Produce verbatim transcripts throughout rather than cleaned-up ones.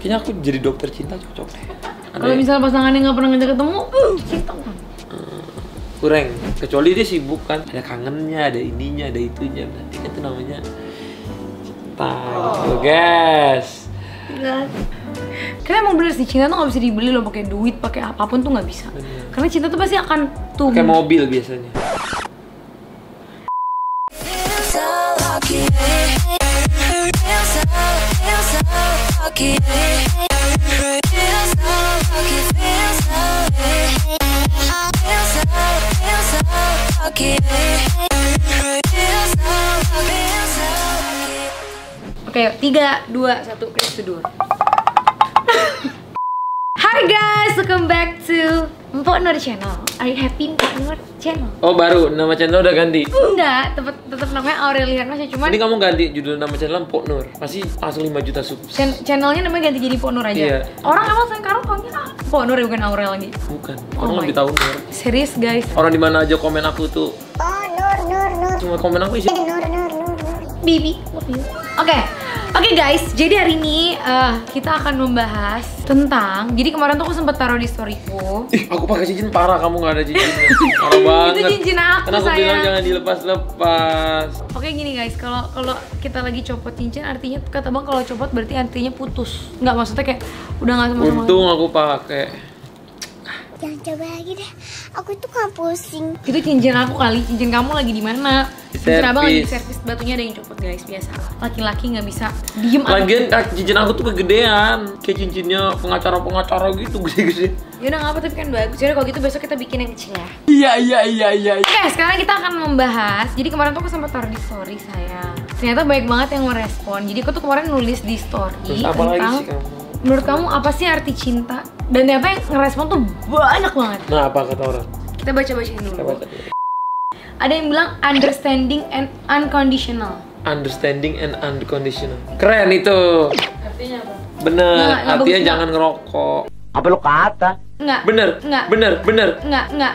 Kayaknya aku jadi dokter cinta cocok deh. Kalau misalnya pasangannya nggak pernah ngajak ketemu, uh, cinta kan? Hmm, kurang. Kecuali dia sibuk kan, ada kangennya, ada ininya, ada itunya. Berarti kan itu namanya cinta. Gitu guys. Enggak. Karena emang bener sih, cinta tuh nggak bisa dibeli loh pakai duit, pakai apapun tuh nggak bisa. Bener. Karena cinta tuh pasti akan tumbuh. Kayak mobil biasanya. Oke, tiga, dua, satu, crash to door. Hai guys, welcome back to Mpok Nur Channel. Are you happy Mpok Nur Channel? Oh baru, nama channel udah ganti? Enggak, tetap tetap namanya Aurelian masih cuman. Ini kamu ganti judul nama channel Mpok Nur, pasti langsung lima juta sub. Chan channelnya namanya ganti jadi Mpok Nur aja. Iya. Orang emang sekarang taunya Mpok Nur bukan Aurel lagi. Bukan, Oh orang my lebih tahu Nur. Serius guys? Orang di mana aja komen aku tuh. Oh, Nur, Nur, Nur. Cuma komen aku isi. Nur, Nur, Nur, Nur. Bibi, love you. Oke, oke guys. Jadi hari ini uh, kita akan membahas tentang. Jadi kemarin tuh aku sempat taruh di storyku. Ih, aku pakai cincin parah, kamu nggak ada cincinnya. Parah banget. Itu cincin aku, Karena aku sayang. bilang jangan dilepas-lepas. Oke gini guys, kalau kalau kita lagi copot cincin artinya kata bang kalau copot berarti artinya putus. Nggak maksudnya kayak udah nggak sama-sama. Untung aku pakai. Jangan coba lagi deh. Aku tuh kan pusing. Itu cincin aku kali, cincin kamu lagi di mana? Cincin abang lagi di Servis. servis, batunya ada yang copot guys, biasa. Laki-laki nggak bisa diem. Lagian kaki cincin aku tuh kegedean, kayak cincinnya pengacara-pengacara gitu gede-gede. Ya udah nggak apa tapi kan bagus. Jadi kalau gitu besok kita bikin yang kecil ya. Iya iya iya iya. Oke, sekarang kita akan membahas. Jadi kemarin tuh aku sempat taruh di story saya. Ternyata baik banget yang merespon. Jadi aku tuh kemarin nulis di story Terus apa lagi tentang sih kamu? menurut kamu apa sih arti cinta? Dan ternyata yang ngerespon tuh banyak banget. Nah apa kata orang? Kita baca-bacain dulu. Kita baca dulu. Ada yang bilang understanding and unconditional. Understanding and unconditional. Keren itu. Artinya apa? Bener. Nggak, nggak Artinya bagus, jangan ngerokok. Apa lu kata? Enggak. Bener. Enggak. Bener. Bener. Enggak, enggak.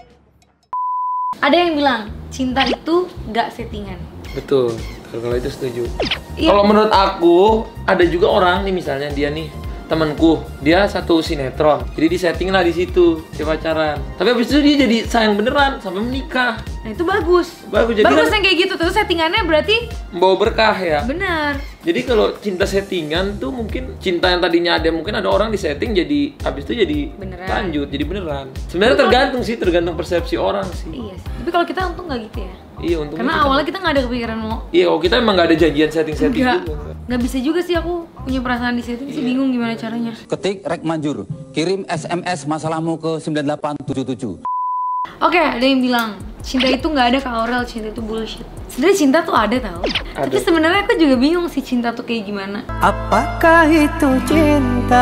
Ada yang bilang cinta itu gak settingan. Betul. Kalau itu setuju. Iya. Kalau menurut aku ada juga orang nih misalnya dia nih temanku, dia satu sinetron, jadi disetting lah di situ dia pacaran. Tapi abis itu dia jadi sayang beneran sampai menikah. Nah itu bagus. Bagus, jadi bagus kan yang kayak gitu terus settingannya berarti membawa berkah ya. benar. Jadi kalau cinta settingan tuh mungkin cinta yang tadinya ada mungkin ada orang di setting jadi abis itu jadi Beneran. lanjut jadi beneran. Sebenarnya tergantung sih, tergantung persepsi orang sih. Iya sih. Tapi kalau kita untung nggak gitu ya. Iya untuk Karena awalnya kita nggak ada kepikiran mau. Iya kalau kita emang nggak ada janjian setting-setting Enggak. juga. Nggak bisa juga sih aku punya perasaan di setting sih bingung gimana caranya. Ketik rek manjur, kirim S M S masalahmu ke sembilan delapan tujuh tujuh. Oke, ada yang bilang cinta itu nggak ada Kak Aurel, cinta itu bullshit. Sebenarnya cinta tuh ada tau. Ada. Tapi sebenarnya aku juga bingung sih cinta tuh kayak gimana. Apakah itu cinta?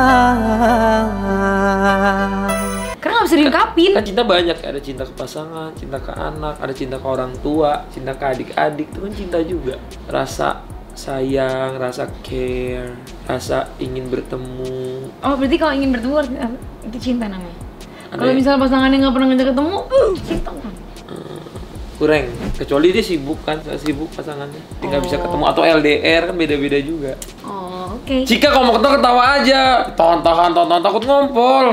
Karena nggak bisa diungkapin. Kan cinta banyak, ada cinta ke pasangan, cinta ke anak, ada cinta ke orang tua, cinta ke adik-adik, itu kan cinta juga. Rasa sayang, rasa care, rasa ingin bertemu. Oh berarti kalau ingin bertemu harus- itu cinta namanya. Ada Kalau yang- misalnya pasangannya nggak pernah ngajak ketemu, uh, cinta kan? Kurang, kecuali dia sibuk kan, nggak sibuk pasangannya, dia nggak bisa ketemu atau L D R kan beda-beda juga. Oh oke. Jika kalau mau ketawa ketawa aja, tahan-tahan, tahan-tahan takut ngompol.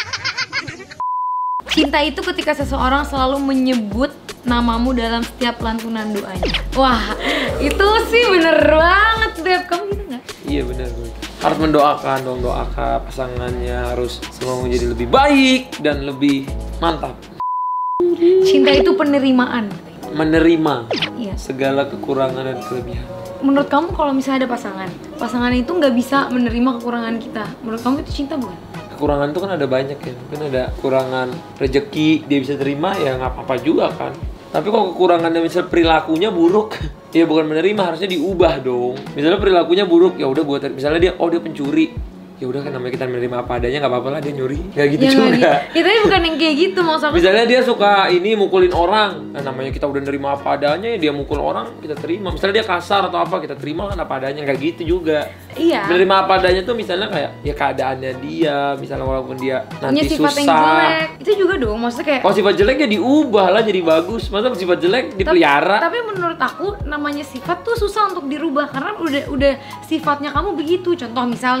Cinta itu ketika seseorang selalu menyebut namamu dalam setiap lantunan doanya. Wah, itu sih bener banget Beb. Kamu gitu nggak? Iya benar, gue harus mendoakan dong, doakan pasangannya harus semua menjadi lebih baik dan lebih mantap. Cinta itu penerimaan. Menerima Iya. segala kekurangan dan kelebihan. Menurut kamu kalau misalnya ada pasangan, pasangan itu nggak bisa menerima kekurangan kita. Menurut kamu itu cinta bukan? Kekurangan itu kan ada banyak ya, mungkin ada kekurangan rezeki dia bisa terima ya nggak apa-apa juga kan. Tapi kalau kekurangannya misal perilakunya buruk, ya bukan menerima, harusnya diubah dong. Misalnya perilakunya buruk, ya udah buat misalnya dia oh dia pencuri, ya udah kan namanya kita menerima apa adanya, nggak apa-apa lah dia nyuri, nggak gitu Ya, nggak juga. gitu. Ya tapi bukan yang kayak gitu maksud aku. Misalnya dia suka ini mukulin orang, nah namanya kita udah nerima apa adanya ya dia mukul orang kita terima. Misalnya dia kasar atau apa kita terima kan apa adanya, nggak gitu juga. Iya. Menerima apa adanya tuh misalnya kayak ya keadaannya dia, misalnya walaupun dia Punya nanti sifat yang susah. jelek. Itu juga dong, maksudnya kayak. Kalau sifat jelek ya diubah lah jadi bagus. Masa sifat jelek dipelihara? Tapi menurut aku namanya sifat tuh susah untuk dirubah karena udah udah sifatnya kamu begitu. Contoh misal nih,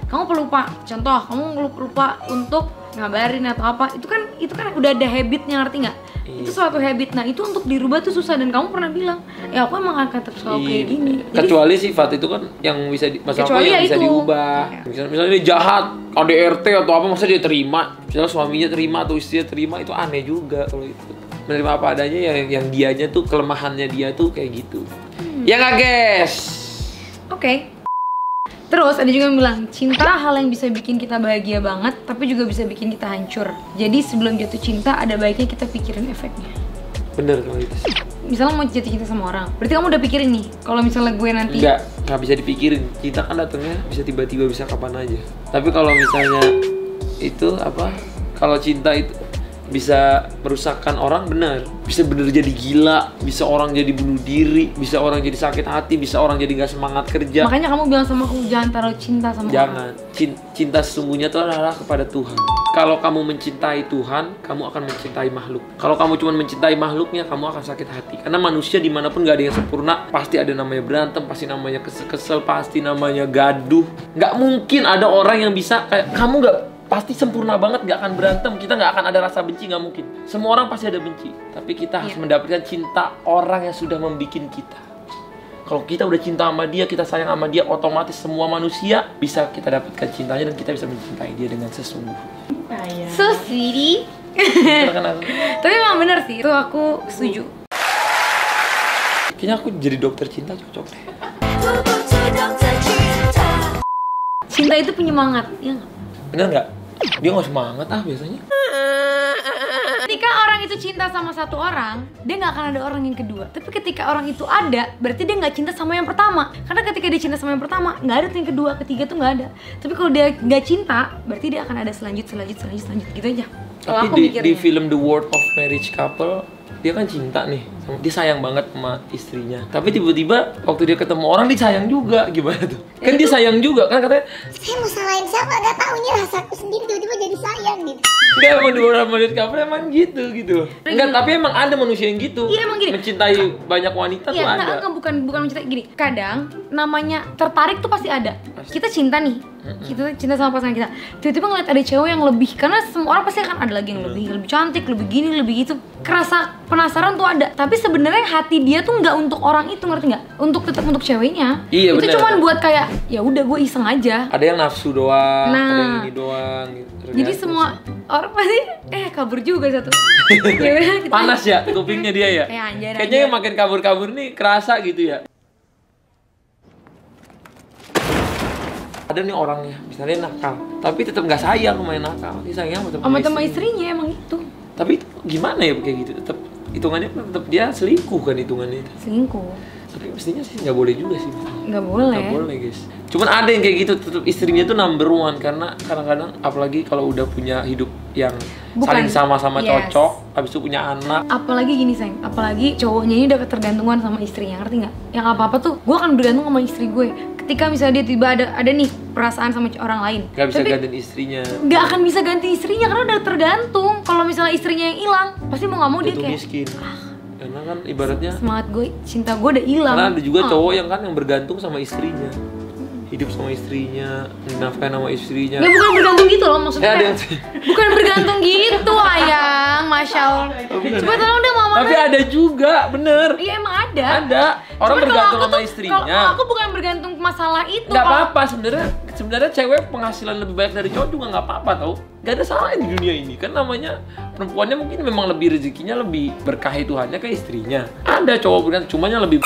kamu pelupa, contoh kamu lupa untuk ngabarin atau apa, itu kan itu kan udah ada habitnya, ngerti nggak? Iya. Itu suatu habit, nah itu untuk dirubah tuh susah, dan kamu pernah bilang ya aku emang akan tetap selalu kayak gini. Kecuali Jadi, sifat itu kan yang bisa di, masalah yang bisa itu. diubah. Ya. Misalnya, misalnya dia jahat, K D R T atau apa, masa dia terima? Misalnya suaminya terima atau istrinya terima, itu aneh juga kalau itu. Menerima apa adanya, yang yang dianya tuh kelemahannya dia tuh kayak gitu. Hmm. Ya nggak guys? Oke. Okay. Terus ada juga yang bilang, cinta hal yang bisa bikin kita bahagia banget, tapi juga bisa bikin kita hancur. Jadi sebelum jatuh cinta, ada baiknya kita pikirin efeknya. Bener kalau itu. Misalnya mau jatuh cinta sama orang, berarti kamu udah pikirin nih, kalau misalnya gue nanti... Enggak, nggak bisa dipikirin. Cinta kan datangnya bisa tiba-tiba, bisa kapan aja. Tapi kalau misalnya itu apa, kalau cinta itu bisa merusakkan orang, benar. Bisa bener jadi gila, bisa orang jadi bunuh diri, bisa orang jadi sakit hati, bisa orang jadi nggak semangat kerja. Makanya kamu bilang sama aku, jangan taruh cinta sama jangan. orang. Jangan. Cinta sesungguhnya itu adalah kepada Tuhan. Kalau kamu mencintai Tuhan, kamu akan mencintai makhluk. Kalau kamu cuma mencintai makhluknya, kamu akan sakit hati. Karena manusia dimanapun gak ada yang sempurna. Pasti ada namanya berantem, pasti namanya kesel-kesel, pasti namanya gaduh. Nggak mungkin ada orang yang bisa kayak kamu nggak pasti sempurna banget, gak akan berantem, kita gak akan ada rasa benci, gak mungkin. Semua orang pasti ada benci, tapi kita harus yeah. mendapatkan cinta orang yang sudah membikin kita. Kalau kita udah cinta sama dia, kita sayang sama dia, otomatis semua manusia bisa kita dapatkan cintanya dan kita bisa mencintai dia dengan sesungguhnya. So sweetie. Tapi memang bener sih, itu aku setuju. Kayaknya aku jadi dokter cinta cocok deh. Cinta itu penyemangat, ya nggak? Bener nggak? Dia nggak semangat ah biasanya. Ketika orang itu cinta sama satu orang, dia nggak akan ada orang yang kedua. Tapi ketika orang itu ada, berarti dia nggak cinta sama yang pertama. Karena ketika dia cinta sama yang pertama, nggak ada tuh yang kedua, ketiga tuh nggak ada. Tapi kalau dia nggak cinta, berarti dia akan ada selanjut, selanjut, selanjut, selanjut gitu aja. Kalau Tapi aku di, mikirnya. di film The World of Marriage Couple, dia kan cinta nih, dia sayang banget sama istrinya. Tapi tiba-tiba waktu dia ketemu orang, dia sayang juga, gimana tuh? Kan dia sayang juga, kan katanya Saya mau salahin siapa, gak taunya rasaku sendiri tiba-tiba jadi sayang gitu. Enggak, emang The World of Marriage Couple emang gitu, gitu. Enggak, tapi emang ada manusia yang gitu. Iya, emang gini. Mencintai banyak wanita iya, tuh enggak, ada. Enggak, bukan, bukan mencintai, gini. Kadang, namanya tertarik tuh pasti ada. Kita cinta nih, kita cinta sama pasangan kita. Tiba-tiba ngeliat ada cewek yang lebih, karena semua orang pasti akan ada lagi yang lebih, lebih cantik, lebih gini, lebih gitu. Kerasa penasaran tuh ada. Tapi sebenarnya hati dia tuh nggak untuk orang itu, ngerti nggak? Untuk tetap untuk ceweknya. Iya, itu bener. Cuman buat kayak ya udah gue iseng aja. Ada yang nafsu doang, nah, ada yang ini doang gitu. Jadi semua orang pasti eh kabur juga satu. Ya udah, kita panas ya kupingnya dia ya. Kayak anjir, Kayaknya yang makin kabur-kabur nih kerasa gitu ya. Ada nih orangnya, misalnya nakal, tapi tetap nggak sayang sama yang nakal, dia sayang sama teman sama istrinya emang itu. Tapi itu gimana ya kayak gitu? Tetap hitungannya tetap dia selingkuh kan hitungannya itu. Selingkuh. Tapi mestinya sih nggak boleh juga sih. Nggak boleh. Nggak boleh guys. Cuman ada yang kayak gitu, tetap istrinya tuh number one, karena kadang-kadang apalagi kalau udah punya hidup yang Bukan. saling sama-sama Yes. cocok, habis itu punya anak. Apalagi gini sayang, apalagi cowoknya ini udah ketergantungan sama istrinya, ngerti nggak? Yang apa-apa tuh, gue akan bergantung sama istri gue. Ketika misalnya dia tiba ada ada nih perasaan sama orang lain, Gak bisa tapi gantiin istrinya. nggak akan bisa ganti istrinya karena udah tergantung. Kalau misalnya istrinya yang hilang, pasti mau nggak mau dia Itu kayak miskin. Karena kan ibaratnya semangat gue, cinta gue udah hilang. karena ada juga Ah. cowok yang kan yang bergantung sama istrinya, hidup sama istrinya, nafkahin sama istrinya. Ya bukan bergantung gitu loh maksudnya. Ya, ada kayak- yang- bukan bergantung gitu ayang, masya Allah. Coba tolong deh mama. Tapi ada juga, bener. Iya emang ada. Ada orang Cuman bergantung kalau aku sama tuh- istrinya. Kalau aku bukan bergantung masalah itu. Nggak kalau- apa-apa sebenarnya. Sebenarnya cewek penghasilan lebih banyak dari cowok juga nggak apa-apa tau. Gak ada salahnya di dunia ini. Kan namanya perempuannya mungkin memang lebih rezekinya lebih berkahi Tuhannya ke istrinya. Ada cowok bergantung, cumanya lebih.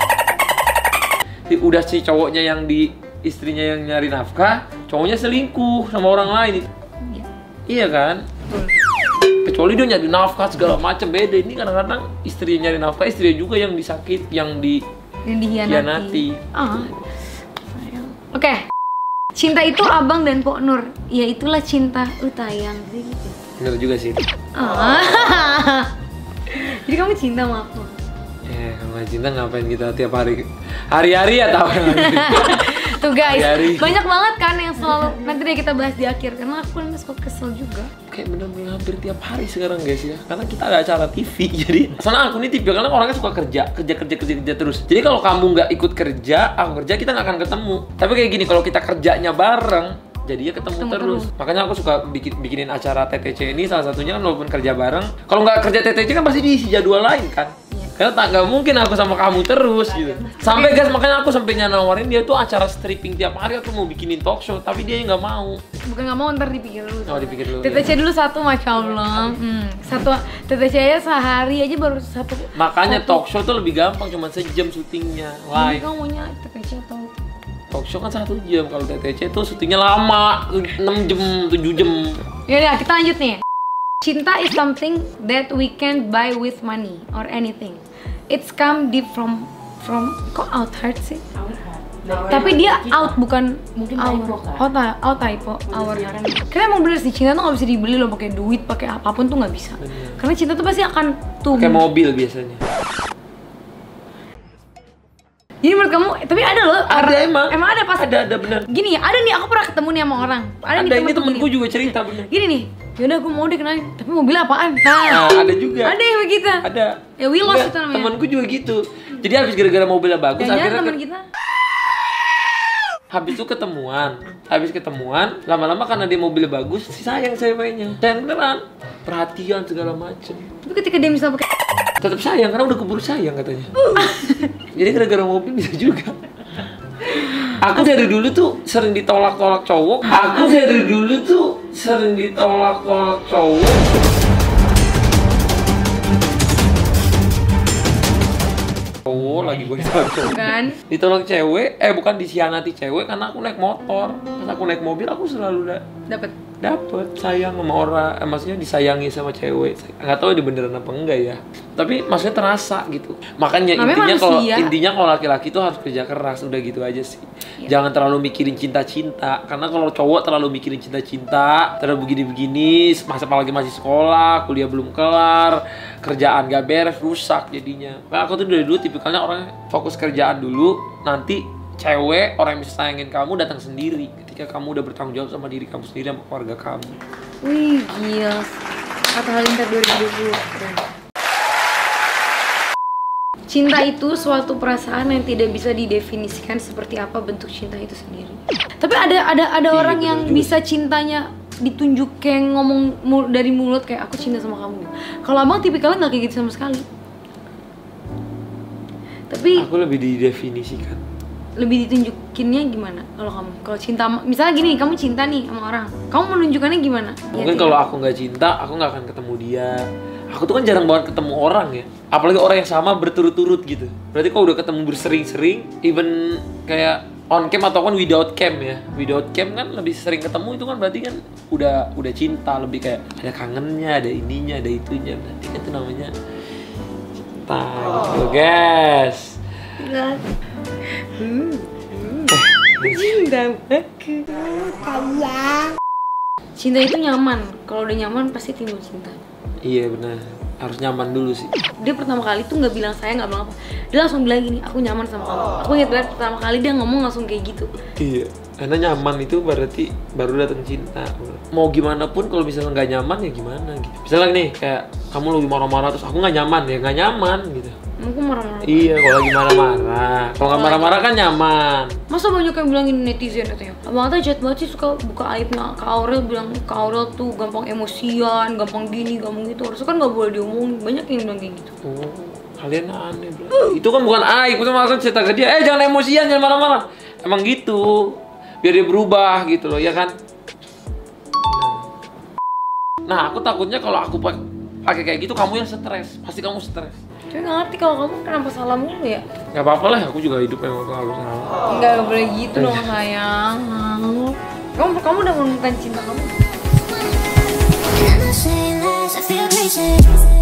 Udah si cowoknya yang di istrinya yang nyari nafkah, cowoknya selingkuh sama orang lain. Iya. Iya kan? Kecuali dia nyari nafkah segala macam, beda. Ini kadang-kadang istrinya nyari nafkah, istrinya juga yang disakit, yang di yang dihianati. Hianati. Ah. Sayang. Oke. Cinta itu abang dan Pok Nur. Ya itulah cinta. Uh tayang sih gitu. bener juga sih. Ah. Jadi kamu cinta sama aku? Ya, kalau nggak cinta ngapain kita tiap hari hari-hari ya tahu. Tuh guys, Hari-hari. banyak banget kan yang selalu nanti deh kita bahas di akhir karena aku kan suka kesel juga. Kayak bener-bener hampir tiap hari sekarang guys ya, karena kita ada acara T V. Jadi soalnya aku nih tipe karena orangnya suka kerja kerja kerja kerja kerja terus. Jadi kalau kamu nggak ikut kerja, aku kerja, kita nggak akan ketemu. Tapi kayak gini, kalau kita kerjanya bareng, jadinya ketemu, Ketemu terus. terus. Makanya aku suka bikin bikinin acara T T C ini, salah satunya kan walaupun kerja bareng. Kalau nggak kerja T T C kan pasti diisi jadwal lain kan. Karena tak nggak mungkin aku sama kamu terus gitu. Sampai guys, makanya aku sampai nawarin dia tuh acara stripping tiap hari, aku mau bikinin talk show, tapi dia nggak mau. Bukan nggak mau, ntar dipikir dulu. Oh, dipikir dulu. T T C ya. dulu satu, masya Allah. Hmm. Satu T T C aja sehari aja baru satu. Makanya satu. talk show tuh lebih gampang, cuma sejam syutingnya. Jadi Live. kamu maunya T T C atau? Talk show kan satu jam, kalau T T C tuh syutingnya lama, enam jam, tujuh jam. Ya udah, kita lanjut nih. Cinta is something that we can't buy with money or anything. It's come deep from from kok out heart sih? Tapi dia out bukan Mungkin our. typo, kan? Oh, ta- oh typo, our. Karena emang bener sih, cinta tuh nggak bisa dibeli loh pakai duit, pakai apapun tuh nggak bisa. Bener. Karena cinta tuh pasti akan tumbuh. Kayak mobil biasanya. Jadi menurut kamu, tapi ada loh. Ada orang- emang. Emang ada pas. Ada, ada bener. Gini ya, ada nih aku pernah ketemu nih sama orang. Ada, Ada, nih ini temenku temenku gini. juga cerita bener. Gini nih, yaudah gue mau deh kenalin, tapi mobil apaan? Nah, Nah, ada juga. ada yang begitu. Ada. Ya, Willos Enggak, itu namanya. Temenku juga gitu. Jadi habis gara-gara mobilnya bagus, Jangan-jangan akhirnya teman ke- kita. habis itu ketemuan. Habis ketemuan, lama-lama karena dia mobilnya bagus, si sayang ceweknya. Sayang beneran. Perhatian segala macem. Tapi ketika dia misal pakai Tetap sayang karena udah keburu sayang katanya. Jadi gara-gara mobil bisa juga. Aku dari dulu tuh sering ditolak-tolak cowok. Aku dari dulu tuh sering ditolak-tolak cowok. Cowok lagi gue ditolak cowok. kan. Ditolak cewek, eh bukan disianati cewek karena aku naik motor. Pas aku naik mobil aku selalu da- Dapat. dapet sayang sama orang, eh, maksudnya disayangi sama cewek. Nggak tahu ini beneran apa enggak ya, tapi maksudnya terasa gitu. Makanya Namanya intinya kalau manusia. intinya kalau laki-laki tuh harus kerja keras, udah gitu aja sih. Jangan terlalu mikirin cinta-cinta, karena kalau cowok terlalu mikirin cinta-cinta, terlalu begini-begini, masa apalagi masih sekolah, kuliah belum kelar, kerjaan gak beres, rusak jadinya. Nah, aku tuh dari dulu tipikalnya orang fokus kerjaan dulu, nanti cewek, orang yang bisa sayangin kamu datang sendiri ketika kamu udah bertanggung jawab sama diri kamu sendiri, sama keluarga kamu. Wih, gila. Kata Halilintar dua ribu dua puluh. Keren. Cinta itu suatu perasaan yang tidak bisa didefinisikan seperti apa bentuk cinta itu sendiri. Tapi ada ada ada Iya, orang bener yang juga bisa cintanya ditunjuk kayak ngomong mul- dari mulut kayak aku cinta sama kamu. Kalau abang tipikalnya nggak kayak gitu sama sekali. Tapi Aku lebih didefinisikan. lebih ditunjukinnya gimana kalau kamu? Kalau cinta, misalnya gini, kamu cinta nih sama orang, kamu menunjukkannya gimana? Mungkin Ya, kalau aku nggak cinta, aku nggak akan ketemu dia. Aku tuh kan jarang banget ketemu orang ya. Apalagi orang yang sama berturut-turut gitu. Berarti kalau udah ketemu bersering-sering, even kayak on cam ataupun without cam ya. Without cam kan lebih sering ketemu, itu kan berarti kan udah udah cinta, lebih kayak ada kangennya, ada ininya, ada itunya. Berarti kan itu namanya cinta gitu guys. Cinta aku. Cinta itu nyaman. Kalau udah nyaman pasti timbul cinta. Iya benar, harus nyaman dulu sih. Dia pertama kali tuh nggak bilang saya, nggak bilang apa. Dia langsung bilang gini, aku nyaman sama kamu. Aku ingat banget pertama kali dia ngomong langsung kayak gitu. Iya, karena nyaman itu berarti baru datang cinta. Mau gimana pun kalau misalnya nggak nyaman ya gimana gitu. Misalnya nih kayak kamu lagi marah-marah terus aku nggak nyaman ya nggak nyaman gitu. Aku marah-marah. Iya, kalau lagi marah-marah. Kalau nggak marah-marah kan nyaman. Masa banyak yang bilangin netizen katanya, abang Atta jahat banget sih, suka buka aibnya Kak Aurel, bilang Kak Aurel tuh gampang emosian, gampang gini, gampang gitu. Harusnya kan nggak boleh diomongin, banyak yang bilang kayak gitu. Oh, kalian aneh bro. Itu kan bukan aib, itu maksudnya cerita ke dia. Eh jangan emosian, jangan marah-marah. Emang gitu, biar dia berubah gitu loh, ya kan? Nah, aku takutnya kalau aku pak- pakai kayak gitu kamu yang stres, pasti kamu stres. Tapi nggak ngerti kalau kamu kenapa salah mulu ya? Gak apa-apa lah, aku juga hidup emang aku salah. Enggak, nggak boleh gitu dong sayang. Kamu kamu udah menemukan cinta kamu? And I'm not saying lies, I feel crazy.